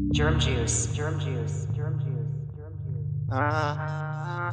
Germ juice, germ juice, germ juice, germ juice.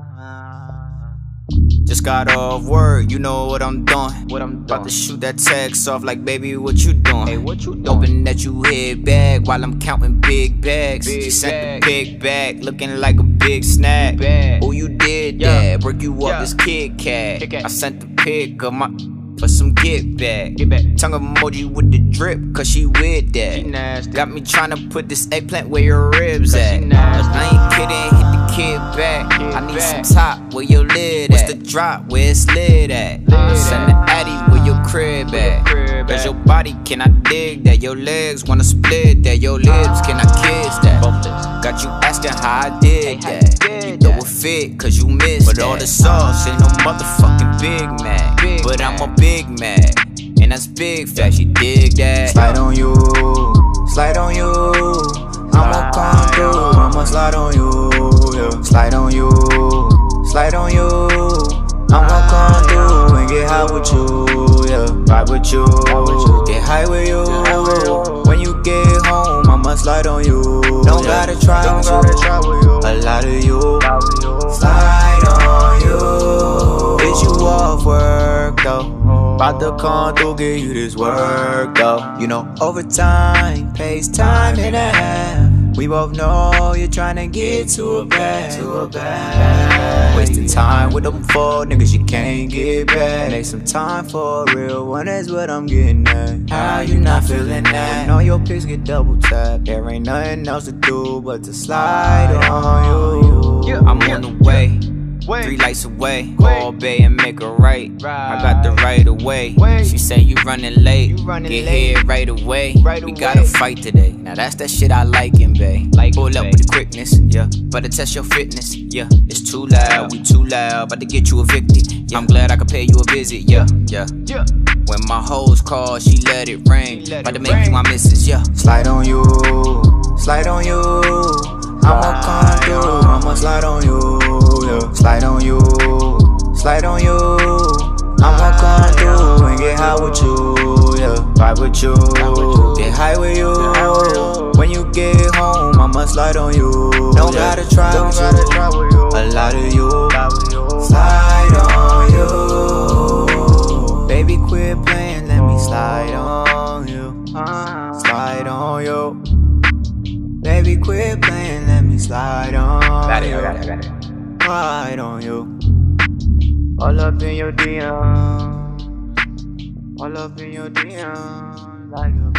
Just got off work, you know what I'm doing. About to shoot that text off like, baby, what you doing? Hey, what you doing? Hoping that you hit back while I'm counting big bags. She sent the big bag, looking like a big snack. Oh, you did that, break you up this Kit Kat. I sent the pic of my for some get back. Tongue emoji with the drip, cause she with that. Got me tryna put this eggplant where your ribs at. I ain't kidding, hit the kid back. I need some top, where your lid at? What's the drop, where it's lit at? Send the addy, where your crib at? Cause your body cannot dig that. Your legs wanna split that. Your lips cannot kiss that. Got you asking how I did that. You know it fit, cause you missed but all the sauce ain't no motherfucking Big Mac. But I'm a Big Mac, and that's big fact, she dig that. Slide on you, slide on you. I'ma come through, I'ma slide on you, yeah. Slide on you, slide on you. I'ma come through and get high with you, yeah. Ride with you, get high with you. When you get home, I'ma slide on you. Don't gotta try with you, a lot of you. Slide on you. Bitch, you off work though. About to come through, give you this work though. You know overtime pays time and a half. We both know you're tryna get to a bag. Wasting time with them four niggas you can't get back. Make some time for a real one, that's what I'm getting at. How you not feeling that? Know your pics get double tapped. There ain't nothing else to do but to slide on you. I'm on the way, 3 lights away. Call Bay and make her right. I got the right away. She say you running late, get here right away. We gotta fight today. Now that's that shit I like in Bay. Pull up with the quickness, yeah. But to test your fitness, yeah. It's too loud, we too loud. About to get you evicted. I'm glad I could pay you a visit, yeah. When my hoes call, she let it ring. About to make you my missus, yeah. Slide on you, slide on you. I'ma come through, I'ma slide on you, yeah. Slide on you, slide on you. I'ma come through and get high with you, yeah. Ride with you, get high with you. When you get home, I'ma slide on you. Don't gotta try with you, a lot of you. Slide on you. Baby, quit playing, let me slide on you. Slide on you. Baby, quit playing, let me slide on you. Slide on you. All up in your DM. All up in your DM. Like